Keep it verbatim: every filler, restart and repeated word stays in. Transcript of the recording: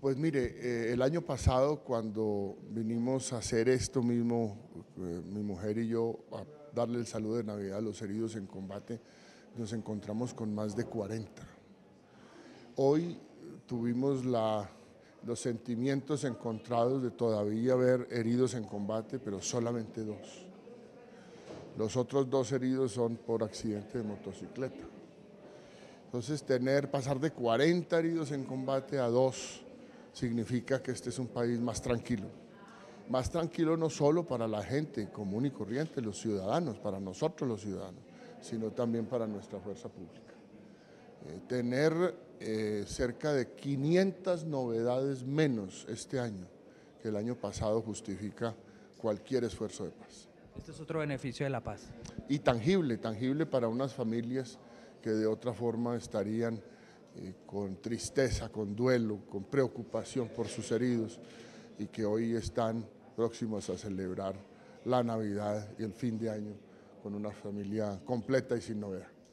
Pues mire, eh, el año pasado cuando vinimos a hacer esto mismo, eh, mi mujer y yo, a darle el saludo de Navidad a los heridos en combate, nos encontramos con más de cuarenta. Hoy tuvimos la, los sentimientos encontrados de todavía ver heridos en combate, pero solamente dos. Los otros dos heridos son por accidente de motocicleta. Entonces, tener, pasar de cuarenta heridos en combate a dos significa que este es un país más tranquilo. Más tranquilo no solo para la gente común y corriente, los ciudadanos, para nosotros los ciudadanos, sino también para nuestra fuerza pública. Eh, tener eh, cerca de quinientas novedades menos este año que el año pasado justifica cualquier esfuerzo de paz. Este es otro beneficio de la paz. Y tangible, tangible para unas familias que de otra forma estarían eh, con tristeza, con duelo, con preocupación por sus heridos y que hoy están próximos a celebrar la Navidad y el fin de año con una familia completa y sin novedad.